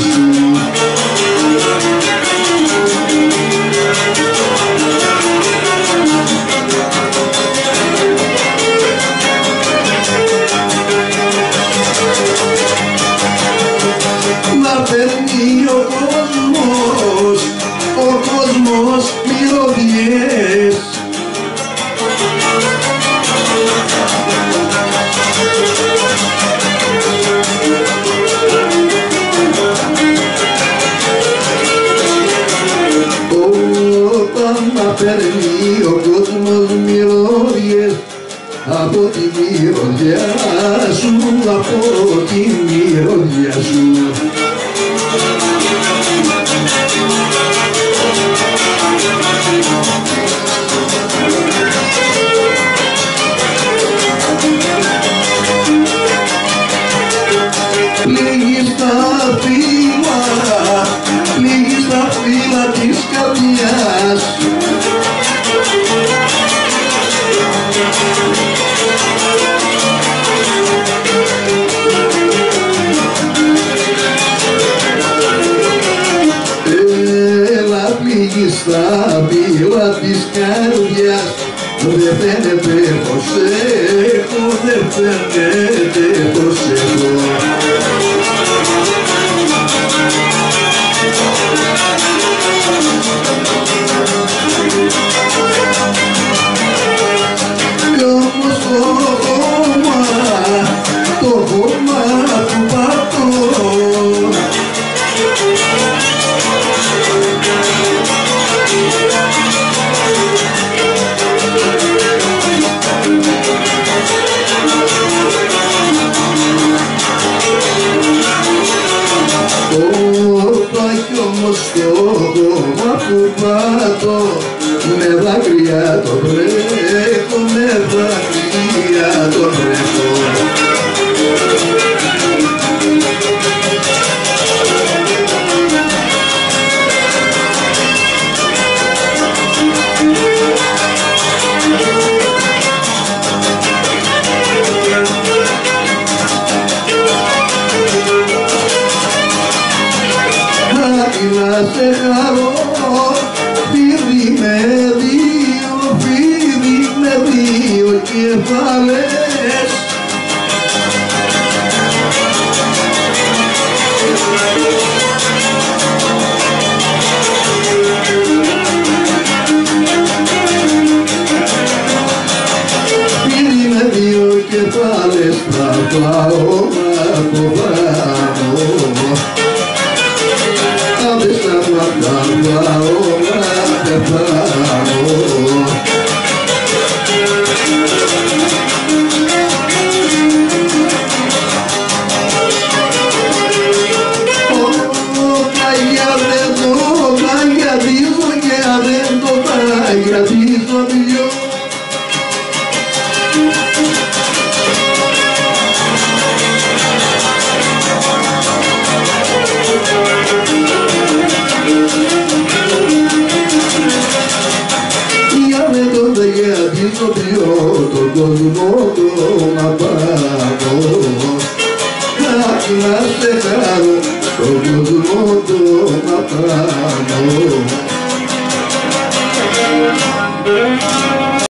σου. Να παίρνει ο κόσμος μυρωδιές. Όταν να παίρνει ο κόσμος μυρωδιές, από τη μυρωδιά σου, από τη μυρωδιά σου. Λίγη στα φύλλα της καρδιάς. Έλα πληγή στα φύλλα της καρδιάς. Δεν φαίνεται πως έχω, δεν φαίνεται πως έχω. Κι όμως το χώμα του πατώ. Κι όμως το χώμα που πατώ, με δάκρυα το βρέχω, με δάκρυα το βρέχω. Να σε χαρώ, φίδι με δύο κεφάλες. Φίδι με δύο κεφάλες, θα πάω να αποβάνω. Θα πάω να πεθάνω. Παγιαδίζω και δεν το παγιαδίζω δυο. Τον κόσμο το να πάω, να σε χαρώ, τον κόσμο το να πάω.